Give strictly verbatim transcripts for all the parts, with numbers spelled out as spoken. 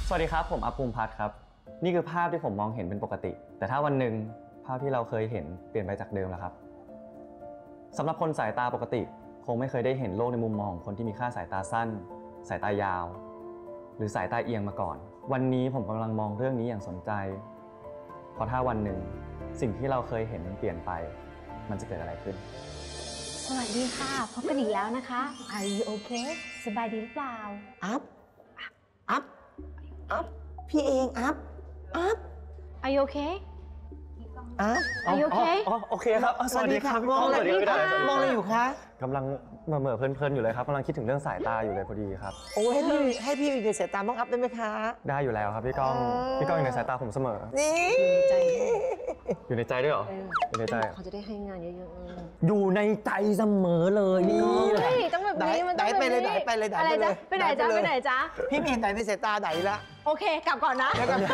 สวัสดีครับผมอัพภูมิพัฒน์ครับนี่คือภาพที่ผมมองเห็นเป็นปกติแต่ถ้าวันหนึ่งภาพที่เราเคยเห็นเปลี่ยนไปจากเดิมแล้วครับสำหรับคนสายตาปกติคงไม่เคยได้เห็นโลกในมุมมองของคนที่มีค่าสายตาสั้นสายตายาวหรือสายตาเอียงมาก่อนวันนี้ผมกำลังมองเรื่องนี้อย่างสนใจเพราะถ้าวันหนึ่งสิ่งที่เราเคยเห็นมันเปลี่ยนไปมันจะเกิดอะไรขึ้นสวัสดีค่ะพบกันอีกแล้วนะคะ Are you okay สบายดีหรือเปล่าอัพอัพอัพพี่เองอัพอัพ Are you okay อัพ Are you okay อ๋อโอเคครับสวัสดีครับมองอะไรมองอะไรอยู่คะกำลังเหม่อๆเพลินๆอยู่เลยครับกำลังคิดถึงเรื่องสายตาอยู่เลยพอดีครับโอ้ให้พี่ให้พี่อยู่ในสายตาบ้างอัพได้ไหมคะได้อยู่แล้วครับพี่ก้องพี่ก้องอยู่ในสายตาผมเสมอนี่อยู่ในใจด้วยเหรออยู่ในใจเขาจะได้ให้งานเยอะๆอยู่ในใจเสมอเลยนี่ต้องแบบนี้มันต้องแบบนี้ไปเลยไหนไปเลยไหนไปเลยไปไหนจ๊ะไปไหนจ๊ะพี่เห็นไหนในสายตาไหนละโอเคกลับก่อนนะ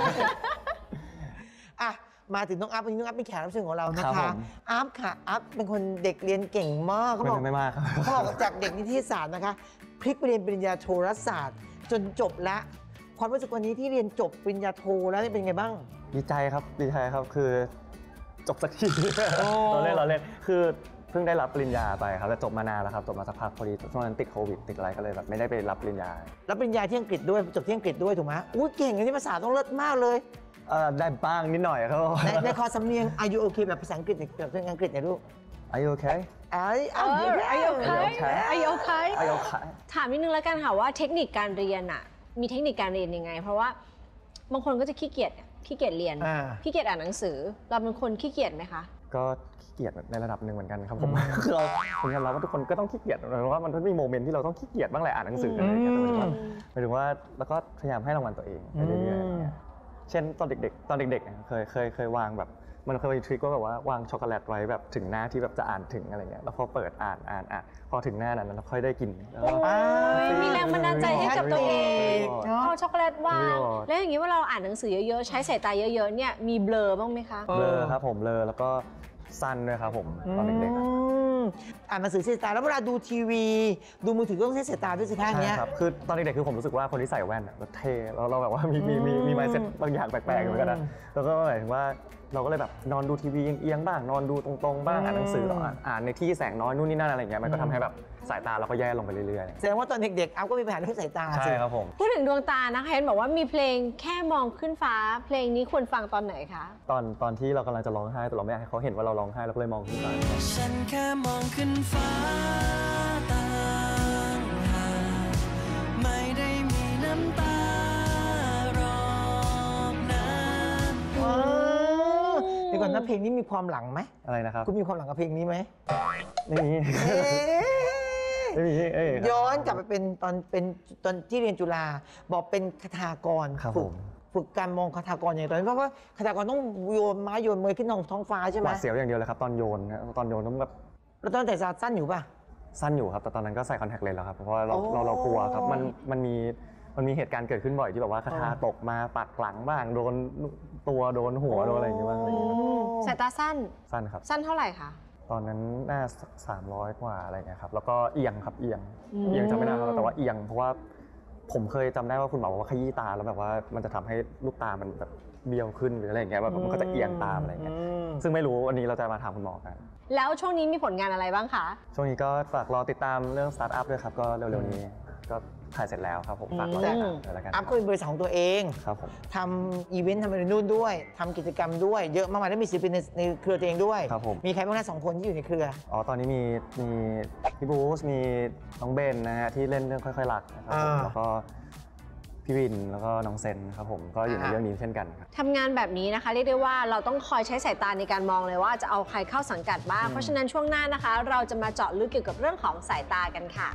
อ่ะมาถึงน้องอัพวันนี้น้องอัพเป็นแขกรับเชิญของเรานะคะอัพค่ะอัพเป็นคนเด็กเรียนเก่งมากเขาบอกไม่มากเขาบอกจากเด็กนิเทศศาสตร์นะคะพลิกไปเรียนปริญญาโทรศาสตร์จนจบแล้วความรู้สึกวันนี้ที่เรียนจบปริญญาโทแล้วเป็นไงบ้างดีใจครับดีใจครับคือจบสักทีเราเล่นเราเล่นคือเพิ่งได้รับปริญญาไปครับแต่จบมานานแล้วครับจบมาสักพักพอดีช่วงนั้นติดโควิดติดอะไรก็เลยแบบไม่ได้ไปรับปริญญารับปริญญาที่อังกฤษด้วยจบที่อังกฤษด้วยถูกไหมอุ้ยเก่งอันนี้ภาษาต้องเลิศมากเลยได้บ้างนิดหน่อยครับในในคอสำเนียง Are you okay แบบภาษาอังกฤษแบบภาษาอังกฤษเนี่ยลูก Are you okay Are you okay Are you okay Are you okay ถามนิดนึงแล้วกันค่ะว่าเทคนิคการเรียนอ่ะมีเทคนิคการเรียนยังไงเพราะว่าบางคนก็จะขี้เกียจขี้เกียจเรียนขี้เกียจอ่านหนังสือเราเป็นคนขี้เกียจไหมคะก็ขี้เกียจในระดับหนึ่งเหมือนกันครับผมคือเราผมยอมรับว่าทุกคนก็ต้องขี้เกียจเพราะว่ามันต้องมีโมเมนต์ที่เราต้องขี้เกียจบ้างแหละอ่านหนังสืออะไรอย่างเงี้ยหมายถึงว่าแล้วก็พยายามให้รางวัลตัวเองไปเรื่อยๆเช่นตอนเด็กๆตอนเด็กๆเคยเคยเคยวางแบบมันเคยมีทริคว่าแบบว่าวางช็อกโกแลตไว้แบบถึงหน้าที่แบบจะอ่านถึงอะไรเงี้ยแล้วพอเปิดอ่านอ่านอ่านพอถึงหน้านั้นเราค่อยได้กินมีแรงบันดาลใจให้กับตัวเองเอาช็อกโกแลตวางแล้วอย่างนี้ว่าเราอ่านหนังสือเยอะๆใช้สายตาเยอะๆเนี่ยมีเบลอบ้างไหมคะเบลอครับผมเบลอแล้วก็สั้นด้วยครับผมตอนเด็กๆอ่านหนังสือใช้สายตาแล้วเวลาดูทีวีดูมือถือก็ต้องใช้สายตาด้วยสิคะเนี้ยครับคือตอนเด็กๆคือผมรู้สึกว่าคนที่ใส่แว่นแบบเท่แล้วเราแบบว่ามีมีมีมีไมซ์เซ็ตบางอย่างแปลกๆเหมือนกันนะแล้วก็หมายถึงว่าเราก็เลยแบบนอนดูทีวีเอียงๆบ้างนอนดูตรงๆบ้างอ่านหนังสืออ่านในที่แสงน้อยนู่นนี่นั่นอะไรอย่างเงี้ยมันก็ทำให้แบบสายตาเราก็แย่ลงไปเรื่อยๆแสดงว่าตอนเด็กๆอัพก็มีปัญหาเรื่องสายตาใช่ครับผมพูดถึงดวงตานะคะเห็นบอกว่ามีเพลงแค่มองขึ้นฟ้าเพลงนี้ควรฟังตอนไหนคะตอนตอนที่เรากำลังจะร้องไห้แต่เราไม่อยากให้เขาเห็นว่าเราร้องไห้เราก็เลยมองขึ้นฟ้าฉันแค่มองขึ้นฟ้าต่างหากไม่ได้มีน้ำตารองนั้นเดี๋ยวก่อนนะเพลงนี้มีความหลังไหมอะไรนะครับคุณมีความหลังกับเพลงนี้ไหมไม่มีไม่มีย้อนกลับไปเป็นตอนเป็นตอนที่เรียนจุฬาบอกเป็นคทากรฝึกฝึกการมองคทากรอย่างตอนนี้เพราะว่าคทากรต้องโยนไม้โยนมือขึ้นท้องฟ้าใช่ไหมหวาดเสียวอย่างเดียวเลยครับตอนโยนตอนโยนต้องแบบแล้วตอนแต่สั้นอยู่ป่ะสั้นอยู่ครับแต่ตอนนั้นก็ใส่คอนแทคเลนส์แล้วครับเพราะเราเราเรากลัวครับมันมันมีมันมีเหตุการณ์เกิดขึ้นบ่อยที่แบบว่าคทาตกมาปักหลังบ้างโดนตัวโดนหัวโดนอะไรอย่างเงี้ยบ้างสายตาสั้นสั้นครับสั้นเท่าไหร่คะตอนนั้นน่าสามร้อยกว่าอะไรเงี้ยครับแล้วก็เอียงครับเอียงเอียงจำไม่ได้แต่ว่าเอียงเพราะว่าผมเคยจำได้ว่าคุณหมอบอกว่าขยี้ตาแล้วแบบว่ามันจะทำให้ลูกตามันแบบเบี้ยวขึ้นหรืออะไรอย่างเงี้ยแบบมันก็จะเอียงตามอะไรเงี้ยซึ่งไม่รู้วันนี้เราจะมาถามคุณหมอกันแล้วช่วงนี้มีผลงานอะไรบ้างคะช่วงนี้ก็ฝากรอติดตามเรื่องสตาร์ทอัพด้วยครับก็เร็วๆนี้ก็ถ่ายเสร็จแล้วครับผมฝากรอติดตามแล้วกันอัพก็เป็นบริษัทของตัวเองครับผมทำอีเวนต์ทำอะไรนู่นด้วยทำกิจกรรมด้วยเยอะมากๆได้มีศิลปินในเครือตัวเองด้วยครับผมมีใครบ้างนะสองคนที่อยู่ในเครืออ๋อตอนนี้มีมีพี่บูสมีน้องเบนนะฮะที่เล่นเรื่องค่อยๆรักนะครับผมแล้วก็พี่วินแล้วก็น้องเซนครับผมก็อยู่ในเรื่องนี้เช่นกันครับทำงานแบบนี้นะคะเรียกได้ว่าเราต้องคอยใช้สายตาในการมองเลยว่าจะเอาใครเข้าสังกัดบ้างเพราะฉะนั้นช่วงหน้านะคะเราจะมาเจาะลึกเกี่ยวกับเรื่องของสายตากันค่ะ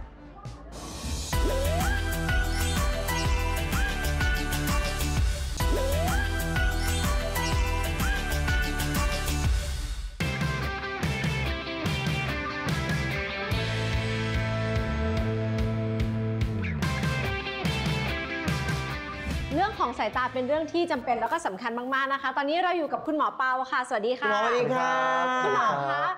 เรื่องของสายตาเป็นเรื่องที่จำเป็นแล้วก็สำคัญมากๆนะคะตอนนี้เราอยู่กับคุณหมอเปาค่ะสวัสดีค่ะสวัสดีค่ะคุณหมอคะ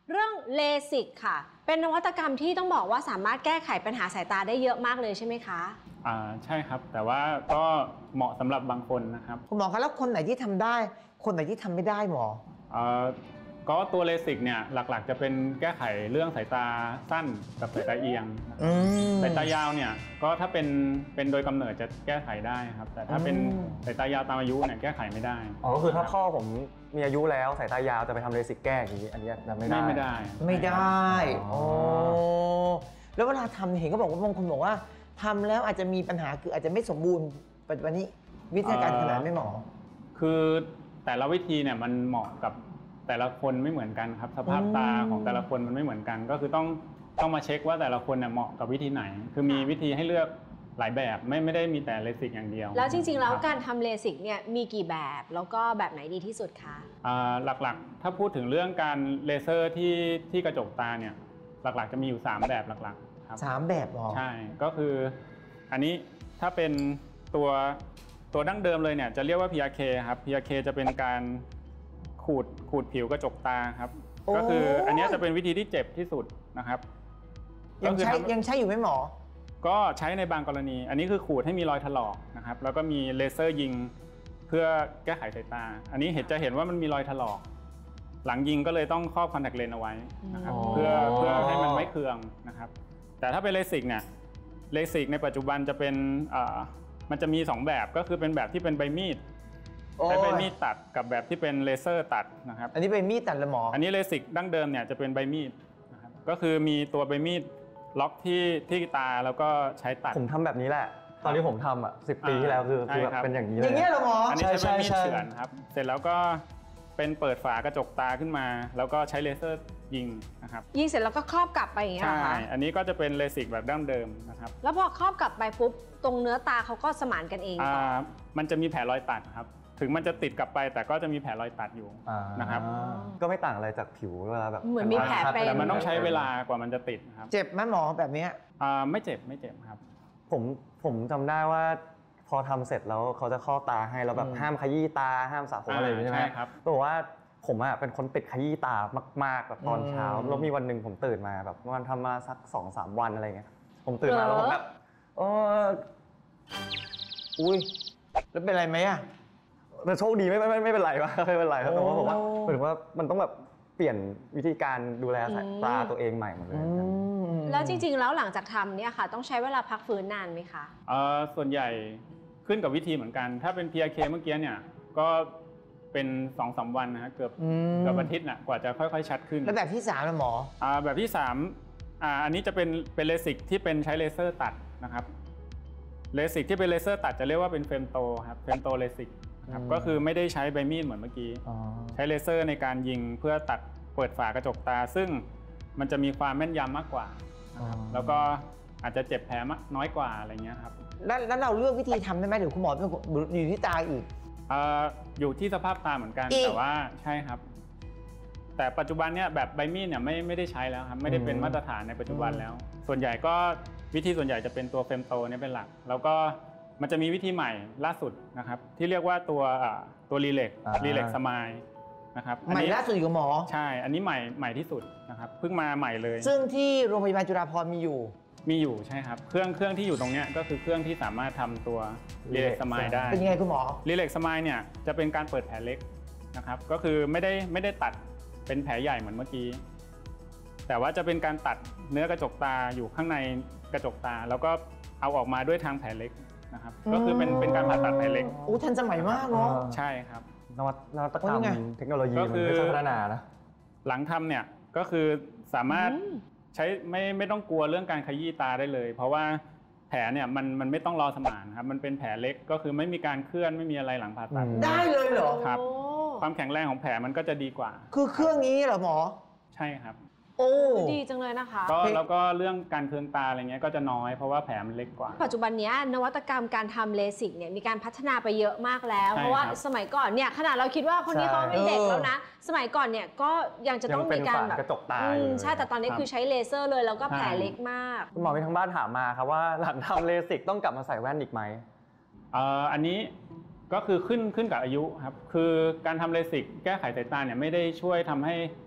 เรื่องเลสิกค่ะเป็นนวัตกรรมที่ต้องบอกว่าสามารถแก้ไขปัญหาสายตาได้เยอะมากเลยใช่ไหมคะอ่าใช่ครับแต่ว่าก็เหมาะสำหรับบางคนนะครับคุณหมอคะแล้วคนไหนที่ทำได้คนไหนที่ทำไม่ได้หมออ่าก็ตัวเลสิกเนี่ยหลักๆจะเป็นแก้ไขเรื่องสายตาสั้นกับสายตาเอียงสายตายาวเนี่ยก็ถ้าเป็นเป็นโดยกำเนิดจะแก้ไขได้ครับแต่ถ้าเป็นสายตายาวตามอายุเนี่ยแก้ไขไม่ได้อ๋อก็คือถ้าพ่อผมมีอายุแล้วสายตายาวจะไปทำเลสิกแก้อย่างนี้อันนี้ไม่ได้ไม่ได้ไม่ได้โอ้แล้วเวลาทำเห็นก็บอกว่าบางคนบอกว่าทำแล้วอาจจะมีปัญหาคืออาจจะไม่สมบูรณ์ปัจจุบันนี้วิธีการขนาดไม่หมอคือแต่ละวิธีเนี่ยมันเหมาะกับแต่ละคนไม่เหมือนกันครับสภาพตาของแต่ละคนมันไม่เหมือนกันก็คือต้องต้องมาเช็คว่าแต่ละคนเนี่ยเหมาะกับวิธีไหนคือมีวิธีให้เลือกหลายแบบไม่ไม่ได้มีแต่เลสิกอย่างเดียวแล้วจริงๆแล้วการทำเลสิกเนี่ยมีกี่แบบแล้วก็แบบไหนดีที่สุดคะหลักๆถ้าพูดถึงเรื่องการเลเซอร์ที่ที่กระจกตาเนี่ยหลักๆจะมีอยู่สามแบบหลักๆครับสามแบบหรอใช่ก็คืออันนี้ถ้าเป็นตัวตัวดั้งเดิมเลยเนี่ยจะเรียกว่า พี อาร์ เค ครับ พี อาร์ เค จะเป็นการขูดขูดผิวกระจกตาครับก็คืออันนี้จะเป็นวิธีที่เจ็บที่สุดนะครับยังใช้ยังใช้อยู่ไหมหมอก็ใช้ในบางกรณีอันนี้คือขูดให้มีรอยถลอกนะครับแล้วก็มีเลเซอร์ยิงเพื่อแก้ไขสายตาอันนี้เห็นจะเห็นว่ามันมีรอยถลอกหลังยิงก็เลยต้องครอบคอนแทคเลนส์เอาไว้นะครับเพื่อเพื่อให้มันไม่เคืองนะครับแต่ถ้าเป็นเลสิกเนี่ยเลสิกในปัจจุบันจะเป็นมันจะมีสองแบบก็คือเป็นแบบที่เป็นใบมีดใช้ใบมีดตัดกับแบบที่เป็นเลเซอร์ตัดนะครับอันนี้ใบมีดตัดหรือหมออันนี้เลสิกดั้งเดิมเนี่ยจะเป็นใบมีดนะครับก็คือมีตัวใบมีดล็อกที่ที่ตาแล้วก็ใช้ตัดผมทำแบบนี้แหละตอนที่ผมทำอ่ะสิบปีที่แล้วคือคือแบบเป็นอย่างนี้เลยอย่างนี้เหรอหมออันนี้ใช้ใบมีดเฉือนครับเสร็จแล้วก็เป็นเปิดฝากระจกตาขึ้นมาแล้วก็ใช้เลเซอร์ยิงนะครับยิงเสร็จแล้วก็ครอบกลับไปอย่างเงี้ยใช่อันนี้ก็จะเป็นเลสิกแบบดั้งเดิมนะครับแล้วพอครอบกลับไปปุ๊บตรงเนื้อตาเขาก็สมานกันเองต่อมันจะมีแผลรอยตัดครับถึงมันจะติดกลับไปแต่ก็จะมีแผลรอยตัดอยู่นะครับก็ไม่ต่างอะไรจากผิวเวลาแบบเหมือนมีแผลเป็นแต่มันต้องใช้เวลากว่ามันจะติดครับเจ็บไหมหมอแบบนี้ไม่เจ็บไม่เจ็บครับผมผมจำได้ว่าพอทำเสร็จแล้วเขาจะครอบตาให้แล้วแบบห้ามขยี้ตาห้ามสระผมอะไรอย่างนี้ใช่ไหมครับบอกว่าผมอ่ะเป็นคนติดขยี้ตามากๆแบบตอนเช้าแล้วมีวันหนึ่งผมตื่นมาแบบวันทำมาสักสองสามวันอะไรเงี้ยผมตื่นมาแล้วผมแบบเอออุ้ยแล้วเป็นไรไหมอ่ะแต่โชคดีไม่ไม่ไม่เป็นไรวะไม่เป็นไรครับแต่ว่าผมว่าหมายถึงว่ามันต้องแบบเปลี่ยนวิธีการดูแลสายตาตัวเองใหม่หมดเลยแล้วจริงๆแล้วหลังจากทำเนี่ยค่ะต้องใช้เวลาพักฟื้นนานไหมคะเออส่วนใหญ่ขึ้นกับวิธีเหมือนกันถ้าเป็น พี อาร์ เค เมื่อกี้เนี่ยก็เป็น สองถึงสาม วันนะฮะเกือบเกือบอาทิตย์น่ะกว่าจะค่อยๆชัดขึ้นแล้วแบบที่สามนะหมออ่าแบบที่สามอ่าอันนี้จะเป็นเป็นเลสิกที่เป็นใช้เลเซอร์ตัดนะครับเลสิกที่เป็นเลเซอร์ตัดจะเรียกว่าเป็นเฟมโตครับเฟมโตเลสิกครับก็คือไม่ได้ใช้ใบมีดเหมือนเมื่อกี้ใช้เลเซอร์ในการยิงเพื่อตัดเปิดฝากระจกตาซึ่งมันจะมีความแม่นยำมากกว่านะครับแล้วก็อาจจะเจ็บแผลน้อยกว่าอะไรเงี้ยครับแล้วเราเลือกวิธีทำได้ไหมหรือคุณหมออยู่ที่ตาอีกอยู่ที่สภาพตาเหมือนกันแต่ว่าใช่ครับแต่ปัจจุบันเนี่ยแบบใบมีดเนี่ยไม่ไม่ได้ใช้แล้วครับไม่ได้เป็นมาตรฐานในปัจจุบันแล้วส่วนใหญ่ก็วิธีส่วนใหญ่จะเป็นตัวเฟมโตเนี่ยเป็นหลักแล้วก็มันจะมีวิธีใหม่ล่าสุดนะครับที่เรียกว่าตัวตัวรีเล็กรีเล็กสมายนะครับใหม่ล่าสุดอยู่หมอใช่อันนี้ใหม่ใหม่ที่สุดนะครับเพิ่งมาใหม่เลยซึ่งที่โรงพยาบาลจุฬาภรณ์มีอยู่มีอยู่ใช่ครับเครื่องเครื่องที่อยู่ตรงนี้ก็คือเครื่องที่สามารถทำตัวรีเล็กสมายได้เป็นยังไงคุณหมอรีเล็กสมายเนี่ยจะเป็นการเปิดแผลเล็กนะครับก็คือไม่ได้ไม่ได้ตัดเป็นแผลใหญ่เหมือนเมื่อกี้แต่ว่าจะเป็นการตัดเนื้อกระจกตาอยู่ข้างในกระจกตาแล้วก็เอาออกมาด้วยทางแผลเล็กนะครับก็คือเป็นเป็นการผ่าตัดแผลเล็กโอ้ทันสมัยมากเนาะใช่ครับนวัตนวัตกรรมเทคโนโลยีมันไม่พัฒนานะหลังทำเนี่ยก็คือสามารถใช้ไม่ไม่ต้องกลัวเรื่องการขยี้ตาได้เลยเพราะว่าแผลเนี่ยมันมันไม่ต้องรอสมานครับมันเป็นแผลเล็กก็คือไม่มีการเคลื่อนไม่มีอะไรหลังผ่าตัดได้เลยเหรอครับความแข็งแรงของแผลมันก็จะดีกว่าคือเครื่องนี้เหรอหมอใช่ครับโอ้ดีจังเลยนะคะก็แล้วก็เรื่องการเคืองตาอะไรเงี้ยก็จะน้อยเพราะว่าแผลมันเล็กกว่าปัจจุบันนี้นวัตกรรมการทำเลสิกเนี่ยมีการพัฒนาไปเยอะมากแล้วเพราะว่าสมัยก่อนเนี่ยขนาดเราคิดว่าคนนี้เขาไม่เด็กแล้วนะสมัยก่อนเนี่ยก็ยังจะต้องมีการแบบกระจกตาอยู่ใช่แต่ตอนนี้คือใช้เลเซอร์เลยแล้วก็แผลเล็กมากคุณหมอมีทางบ้านถามมาครับว่าหลังทำเลสิกต้องกลับมาใส่แว่นอีกไหมอันนี้ก็คือขึ้นขึ้นกับอายุครับคือการทำเลสิกแก้ไขสายตาเนี่ยไม่ได้ช่วยทำให้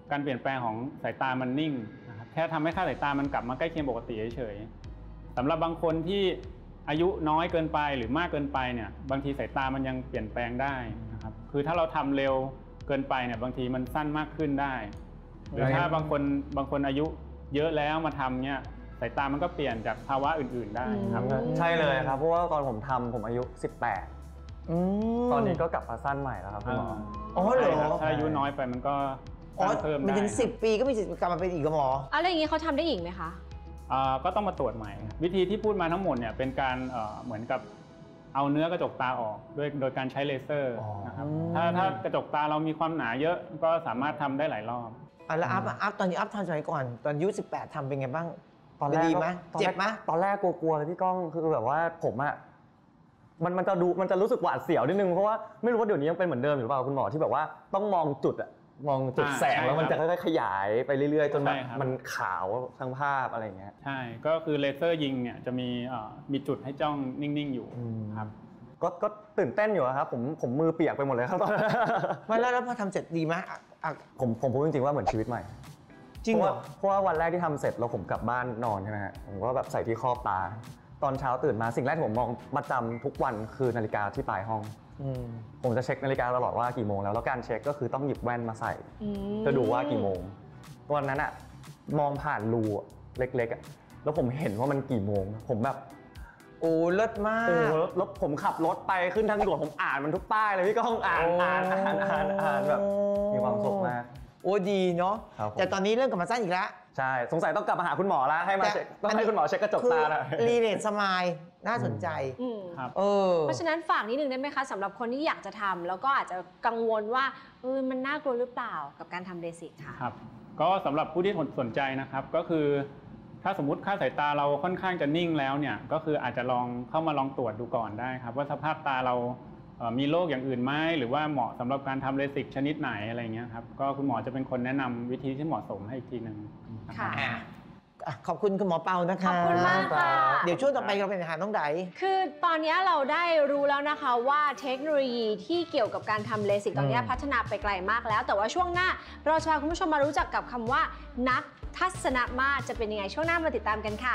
การเปลี่ยนแปลงของสายตามันนิ่งนะครับแค่ทำให้ค่าสายตามันกลับมาใกล้เคียงปกติเฉยๆสำหรับบางคนที่อายุน้อยเกินไปหรือมากเกินไปเนี่ยบางทีสายตามันยังเปลี่ยนแปลงได้นะครับคือถ้าเราทำเร็วเกินไปเนี่ยบางทีมันสั้นมากขึ้นได้หรือถ้าบางคนบางคนอายุเยอะแล้วมาทำเนี่ยสายตามันก็เปลี่ยนจากภาวะอื่นๆได้ครับใช่เลยครับเพราะว่าตอนผมทำผมอายุสิบแปดตอนนี้ก็กลับมาสั้นใหม่แล้วครับคุณหมออ๋อเหรอถ้าอายุน้อยไปมันก็สั้นเพิ่มได้มันถึงสิบปีก็มีสิทธิ์กลับมาเป็นอีกหมออะไรอย่างนี้เขาทำได้อีกไหมคะก็ต้องมาตรวจใหม่วิธีที่พูดมาทั้งหมดเนี่ยเป็นการเหมือนกับเอาเนื้อกระจกตาออกโดยโดยการใช้เลเซอร์นะครับถ้าถ้ากระจกตาเรามีความหนาเยอะก็สามารถทำได้หลายรอบแล้วอัพอัพตอนนี้อัพทำสมัยก่อนตอนอายุสิบแปดทำเป็นไงบ้างตอนแรกดีไหมเจ็บไหมตอนแรกกลัวๆเลยพี่ก้องคือแบบว่าผมอะมันมันจะดูมันจะรู้สึกหวาดเสียวนิดนึงเพราะว่าไม่รู้ว่าเดี๋ยวนี้ยังเป็นเหมือนเดิมหรือเปล่าคุณหมอที่แบบว่าต้องมองจุดอะมองจุดแสงแล้วมันจะค่อยๆขยายไปเรื่อยๆจนแบบมันขาวทั้งภาพอะไรอย่างเงี้ยใช่ก็คือเลเซอร์ยิงเนี่ยจะมีมีจุดให้จ้องนิ่งๆอยู่ครับก็ก็ตื่นเต้นอยู่ครับผมผมมือเปียกไปหมดเลยครับตอนนั้นไม่แล้วแล้วพอทำเสร็จดีไหมผมผมพูดจริงๆว่าเหมือนชีวิตใหม่จริงเหรอเพราะว่าวันแรกที่ทำเสร็จแล้วผมกลับบ้านนอนใช่ไหมฮะผมก็แบบใส่ที่ครอบตาตอนเช้าตื่นมาสิ่งแรกที่ผมมองประจำทุกวันคือนาฬิกาที่ปลายห้องผมจะเช็คนาฬิกาตลอดว่ากี่โมงแล้วแล้วการเช็คก็คือต้องหยิบแว่นมาใส่จะดูว่ากี่โมงวันนั้นอะมองผ่านรูเล็กๆแล้วผมเห็นว่ามันกี่โมงผมแบบโอ้เลิศมากโอ้แล้วผมขับรถไปขึ้นทางด่วนผมอ่านมันทุกป้ายเลยพี่ก้องอ่านอ่านอ่านอ่านอ่านแบบมีความสุขมากโอ้ดีเนาะแต่ตอนนี้เรื่องกลับมาสั้นอีกแล้วใช่สงสัยต้องกลับมาหาคุณหมอแล้วให้มาเช็คต้องให้คุณหมอเช็คกระจกตาแล้วรีเลทสมายน่าสนใจเออเพราะฉะนั้นฝากนิดนึงได้ไหมคะสำหรับคนที่อยากจะทำแล้วก็อาจจะกังวลว่าเออมันน่ากลัวหรือเปล่ากับการทำเลสิกค่ะครับก็สำหรับผู้ที่สนใจนะครับก็คือถ้าสมมุติค่าสายตาเราค่อนข้างจะนิ่งแล้วเนี่ยก็คืออาจจะลองเข้ามาลองตรวจดูก่อนได้ครับว่าสภาพตาเรามีโรคอย่างอื่นไหมหรือว่าเหมาะสำหรับการทำเลสิกชนิดไหนอะไรเงี้ยครับก็คุณหมอจะเป็นคนแนะนำวิธีที่เหมาะสมให้อีกทีหนึ่งค่ะขอบคุณคุณหมอเปานะคะขอบคุณมากค่ะเดี๋ยวช่วงต่อไปเราเป็นอาหารน้องไดคือตอนนี้เราได้รู้แล้วนะคะว่าเทคโนโลยีที่เกี่ยวกับการทำเลสิกตอนนี้พัฒนาไปไกลมากแล้วแต่ว่าช่วงหน้าเราจะพาคุณผู้ชมมารู้จักกับคำว่านักทัศนมาตรจะเป็นยังไงช่วงหน้ามาติดตามกันค่ะ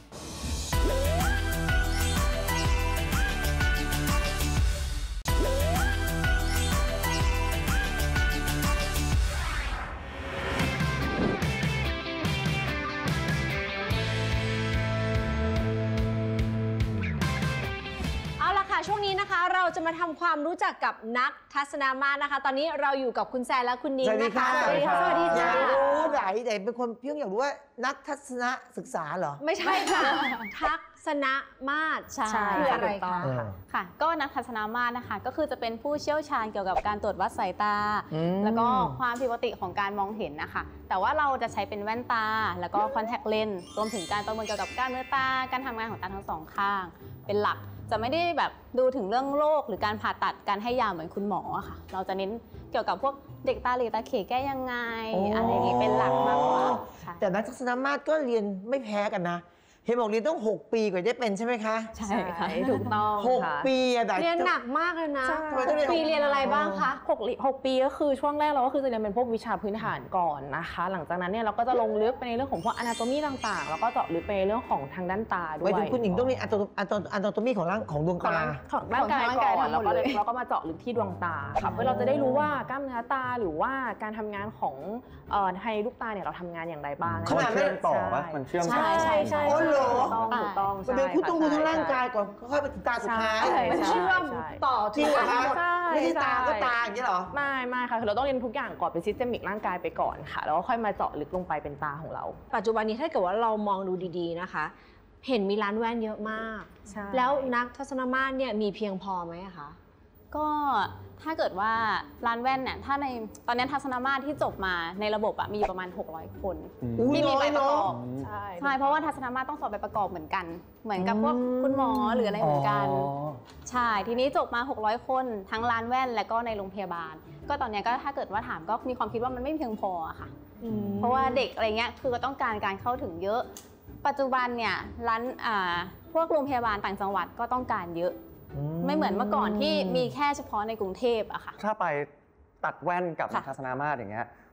ช่วงนี้นะคะเราจะมาทำความรู้จักกับนักทัศนมาตรนะคะตอนนี้เราอยู่กับคุณแซนและคุณนิ้งนะคะสวัสดีค่ะสวัสดีค่ะอยากรู้ไหนไหนเป็นคนเพียงอยากรู้ว่านักทัศนศึกษาเหรอไม่ใช่ค่ะทัศนมาตรใช่คืออะไรคะค่ะก็นักทัศนมาตรนะคะก็คือจะเป็นผู้เชี่ยวชาญเกี่ยวกับการตรวจวัดสายตาแล้วก็ความผิดปกติของการมองเห็นนะคะแต่ว่าเราจะใช้เป็นแว่นตาแล้วก็คอนแทคเลนส์รวมถึงการประเมินเกี่ยวกับกล้ามเนื้อตาการทำงานของตาทั้งสองข้างเป็นหลักจะไม่ได้แบบดูถึงเรื่องโรคหรือการผ่าตัดการให้ยาเหมือนคุณหมอค่ะเราจะเน้นเกี่ยวกับพวกเด็กตาเหลตาเขแก้ยังไงอะไรอย่างนี้เป็นหลักมากกว่าแต่นักทัศนมาตรก็เรียนไม่แพ้กันนะเห็นบอกเรียนต้องหกปีกว่าจะเป็นใช่ไหมคะใช่ค่ะถูกต้องหกปีอะเรียนหนักมากเลยนะปีเรียนอะไรบ้างคะหกหกปีก็คือช่วงแรกเราก็คือจะเรียนเป็นพวกวิชาพื้นฐานก่อนนะคะหลังจากนั้นเนี่ยเราก็จะลงลึกไปในเรื่องของพวก anatomy ต่างๆแล้วก็เจาะลึกไปในเรื่องของทางด้านตาด้วยหมายถึงคุณหญิงต้องเรียน anatomy ของร่างของดวงตาของร่างกายก่อนแล้วก็เราก็มาเจาะลึกที่ดวงตาค่ะเพื่อเราจะได้รู้ว่ากล้ามเนื้อตาหรือว่าการทำงานของในลูกตาเนี่ยเราทำงานอย่างไรบ้างมันเชื่อมต่อปะมันเชื่อมใช่ใช่ใช่ถูกต้องเดี๋ยวคุณต้องดูทั้งร่างกายก่อนค่อยไปถึงตาสุดท้ายมันเชื่อมต่อที่นะคะไม่ใช่ตาก็ตาอย่างนี้เหรอไม่ไม่ค่ะคือเราต้องเรียนทุกอย่างก่อนเป็นซิสเตมิกร่างกายไปก่อนค่ะแล้วก็ค่อยมาเจาะลึกลงไปเป็นตาของเราปัจจุบันนี้ถ้าเกิดว่าเรามองดูดีๆนะคะเห็นมีร้านแว่นเยอะมากแล้วนักทัศนมาตรเนี่ยมีเพียงพอไหมคะก็ถ้าเกิดว่าร้านแว่นเนี่ยถ้าในตอนนี้ทัศนมาตรที่จบมาในระบบมีประมาณหกร้อยคนที่มีใบประกอบใช่ใช่เพราะว่าทัศนมาตรต้องสอบใบประกอบเหมือนกันเหมือนกับพวกคุณหมอหรืออะไรเหมือนกันใช่ทีนี้จบมาหกร้อยคนทั้งร้านแว่นและก็ในโรงพยาบาลก็ตอนนี้ก็ถ้าเกิดว่าถามก็มีความคิดว่ามันไม่เพียงพอค่ะเพราะว่าเด็กอะไรเงี้ยคือก็ต้องการการเข้าถึงเยอะปัจจุบันเนี่ยร้านพวกโรงพยาบาลต่างจังหวัดก็ต้องการเยอะไม่เหมือนเมื่อก่อนที่มีแค่เฉพาะในกรุงเทพอะค่ะถ้าไปตัดแว่นกับทัศนมาตรอย่างเงี้ย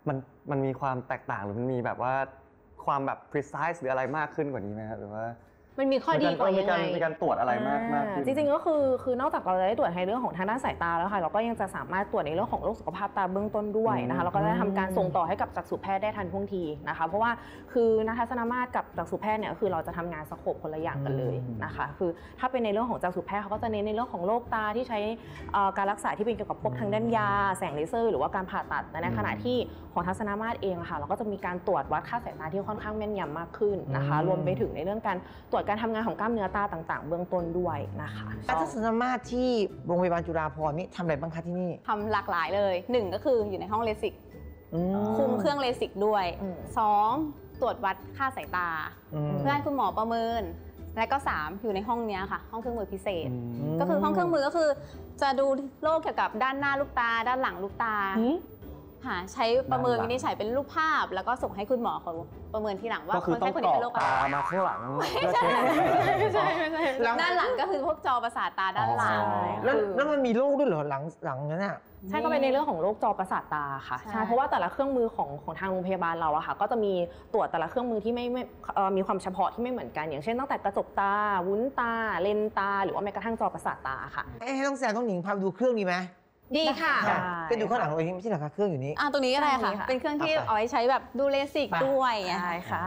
มันมันมีความแตกต่างหรือมันมีแบบว่าความแบบ precise หรืออะไรมากขึ้นกว่านี้ไหมครับหรือว่ามันมีข้อดีกว่ายังไงมีการตรวจอะไรมากมากขึ้นจริงๆก็คือคือนอกจากเราจะได้ตรวจในเรื่องของทางด้านสายตาแล้วค่ะเราก็ยังจะสามารถตรวจในเรื่องของโรคสุขภาพตาเบื้องต้นด้วยนะคะแล้วก็ได้ทำการส่งต่อให้กับจักษุแพทย์ได้ทันท่วงทีนะคะเพราะว่าคือนักทัศนมาตรกับจักษุแพทย์เนี่ยคือเราจะทำงานสโคปคนละอย่างกันเลยนะคะคือถ้าเป็นในเรื่องของจักษุแพทย์เขาก็จะเน้นในเรื่องของโรคตาที่ใช้การรักษาที่เป็นเกี่ยวกับพวกทางด้านยาแสงเลเซอร์หรือว่าการผ่าตัดแต่ในขณะที่ของทัศนมาตรเองค่ะเราก็จะมีการตรวจวัดค่าสายตาที่ค่อนข้างแม่นยำมากขึ้นนะคะรวมไปถึงในเรื่องการตรวจการทำงานของกล้ามเนื้อตาต่างๆเบื้องต้นด้วยนะคะทัศนมาตรที่โรงพยาบาลจุฬาภรณ์นี่ทำอะไรบ้างคะที่นี่ทำหลากหลายเลยหนึ่งก็คืออยู่ในห้องเลสิกคุมเครื่องเลสิกด้วยสองตรวจวัดค่าสายตาเพื่อให้คุณหมอประเมินและก็สามอยู่ในห้องนี้ค่ะห้องเครื่องมือพิเศษก็คือห้องเครื่องมือก็คือจะดูโรคเกี่ยวกับด้านหน้าลูกตาด้านหลังลูกตาค่ะใช่ประเมินวินิจฉัยเป็นรูปภาพแล้วก็ส่งให้คุณหมอเขาประเมินทีหลังว่าคนไข้คนนี้เป็นโรคอะไรตามาข้างหลังไม่ใช่ไม่ใช่ไม่ใช่ด้านหลังก็คือพวกจอประสาทตาด้านหลังแล้วแล้วมันมีโรคด้วยเหรอหลังหลังนั้นอ่ะใช่ก็เป็นในเรื่องของโรคจอประสาทตาค่ะใช่เพราะว่าแต่ละเครื่องมือของของทางโรงพยาบาลเราอะค่ะก็จะมีตรวจแต่ละเครื่องมือที่ไม่ไม่มีความเฉพาะที่ไม่เหมือนกันอย่างเช่นตั้งแต่กระจกตาวุ้นตาเลนตาหรือว่าแม้กระทั่งจอประสาทตาค่ะให้ต้องแซมต้องหนิงพาดูเครื่องดีไหมดีค่ะก็ดูข้างหลังเราเองไม่ใช่หรอคะเครื่องอยู่นี้อ่าตรงนี้ก็ได้ค่ะเป็นเครื่องที่เอาไว้ใช้แบบดูเลสิกด้วยใช่ค่ะ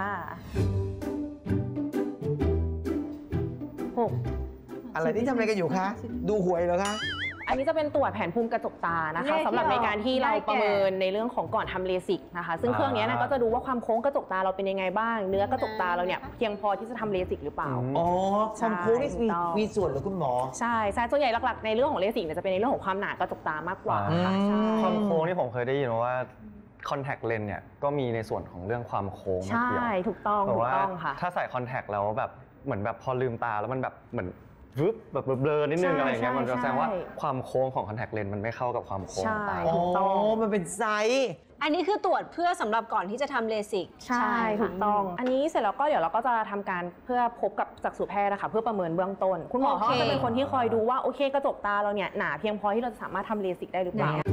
หกอะไรที่ทำอะไรกันอยู่คะดูหวยเหรอคะอันนี้จะเป็นตรวจแผนภูมิกระจกตานะคะสำหรับในการที่เราประเมินในเรื่องของก่อนทำเลสิกนะคะซึ่งเครื่องนี้ก็จะดูว่าความโค้งกระจกตาเราเป็นยังไงบ้างเนื้อกระจกตาเราเนี่ยเพียงพอที่จะทำเลสิกหรือเปล่าอ๋อความโค้งนี่มีมีส่วนหรือคุณหมอใช่ใช่ส่วนใหญ่หลักๆในเรื่องของเลสิกเนี่ยจะเป็นในเรื่องของความหนากระจกตามากกว่าค่ะความโค้งที่ผมเคยได้ยินว่าคอนแทคเลนส์เนี่ยก็มีในส่วนของเรื่องความโค้งใช่ถูกต้องถูกต้องค่ะถ้าใส่คอนแทคแล้วแบบเหมือนแบบพอลืมตาแล้วมันแบบเหมือนวึบแบบเบลอๆนิดนึงอะไรเงี้ยมันจะแสดงว่าความโค้งของคอนแทคเลนส์มันไม่เข้ากับความโค้งตาอ๋อมันเป็นไซส์อันนี้คือตรวจเพื่อสำหรับก่อนที่จะทำเลสิกใช่ถูกต้องอันนี้เสร็จแล้วก็เดี๋ยวเราก็จะทำการเพื่อพบกับจักษุแพทย์นะคะเพื่อประเมินเบื้องต้นคุณหมอเขาจะเป็นคนที่คอยดูว่าโอเคกระจกตาเราเนี่ยหนาเพียงพอที่เราจะสามารถทำเลสิกได้หรือเปล่า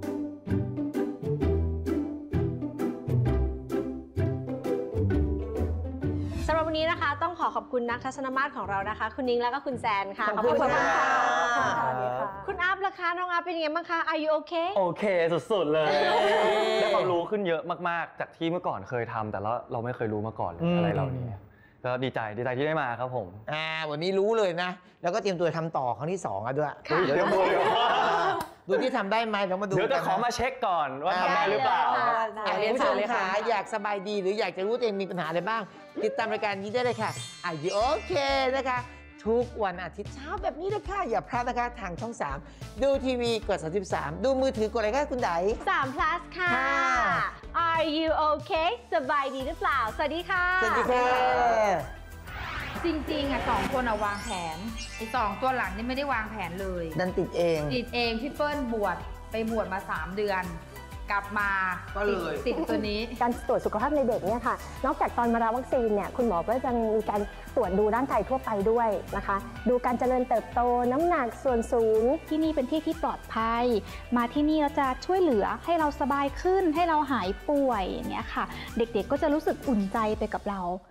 สำหรับวันนี้นะคะต้องขอขอบคุณนักทัศนมาตรของเรานะคะคุณนิ้งแล้วก็คุณแซนค่ะขอบคุณค่ะคุณอัพล่ะคะน้องอัพเป็นยังไงบ้างคะ Are you okay โอเคสุดๆเลยได้ความรู้ขึ้นเยอะมากๆจากที่เมื่อก่อนเคยทำแต่เราเราไม่เคยรู้มาก่อนอะไรเหล่านี้ก็ดีใจดีใจที่ได้มาครับผมอ่าวันนี้รู้เลยนะแล้วก็เตรียมตัวทำต่อครั้งที่สองอ่ะด้วยเดี๋ยวดูดูที่ทำได้ไหมเรามาดูเดี๋ยวจะขอมาเช็คก่อนว่าทำได้หรือเปล่าผู้ชมค่ะอยากสบายดีหรืออยากจะรู้ตัวเองมีปัญหาอะไรบ้างติดตามรายการนี้ได้เลยค่ะAre you okayนะคะทุกวันอาทิตย์เช้าแบบนี้เลยค่ะอย่าพลาดนะคะทางช่องสามดูทีวีกดสามสิบสามดูมือถือกดอะไรคะคุณไดสาม plus ค่ะ Are you okay สบายดีหรือเปล่าสวัสดีค่ะสวัสดีค่ะจริงๆอ่ะสองคนอ่ะวางแผนไอ้สองตัวหลังนี่ไม่ได้วางแผนเลยดันติดเองติดเองพี่เปิ้ลบวชไปบวชมาสามเดือนกลับมาติดตัวนี้การตรวจสุขภาพในเด็กเนี่ยค่ะนอกจากตอนมารับวัคซีนเนี่ยคุณหมอก็จะมีการตรวจดูร่างกายทั่วไปด้วยนะคะดูการเจริญเติบโตน้ำหนักส่วนสูงที่นี่เป็นที่ที่ปลอดภัยมาที่นี่เราจะช่วยเหลือให้เราสบายขึ้นให้เราหายป่วยอย่างเงี้ยค่ะเด็กๆก็จะรู้สึกอุ่นใจไปกับเรา